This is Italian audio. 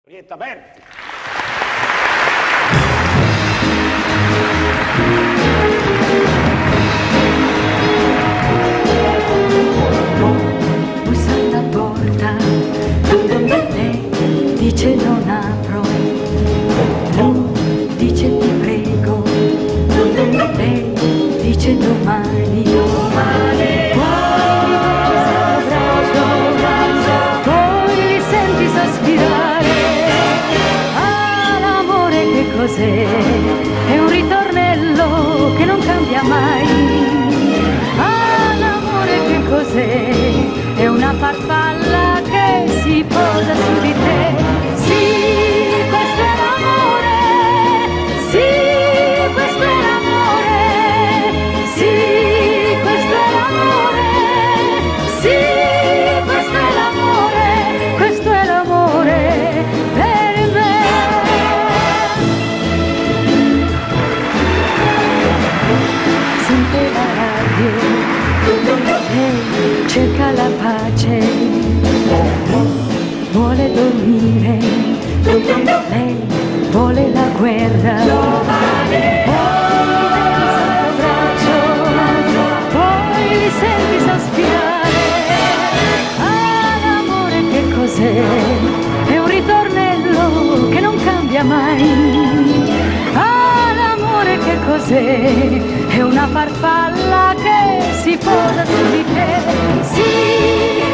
Orietta Berti. Bussa alla porta, lei dice non apro, dice ti prego, lei dice domani, poi li senti sospirare. Ah, l'amore che cos'è? È un ritornello che non cambia mai. Ah, l'amore che cos'è? È una farfalla che si posa su di te. Sì, questo è l'amore. Sì, questo è l'amore. Sì, questo è l'amore. Sì, questo è l'amore. Questo è l'amore per me. Sente la radio, cerca la pace, vuole dormire, lei vuole la guerra. Poi li senti sospirare. Ah, l'amore che cos'è? È un ritornello che non cambia mai. Ah, l'amore che cos'è? È una farfalla che si posa su di te. Sì,